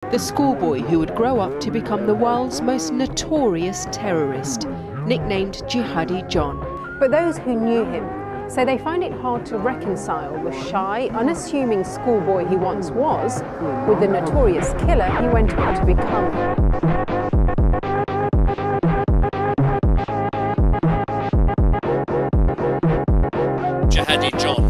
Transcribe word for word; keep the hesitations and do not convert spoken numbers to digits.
the schoolboy who would grow up to become the world's most notorious terrorist, nicknamed Jihadi John. But those who knew him say they find it hard to reconcile the shy, unassuming schoolboy he once was with the notorious killer he went on to become. Jihadi John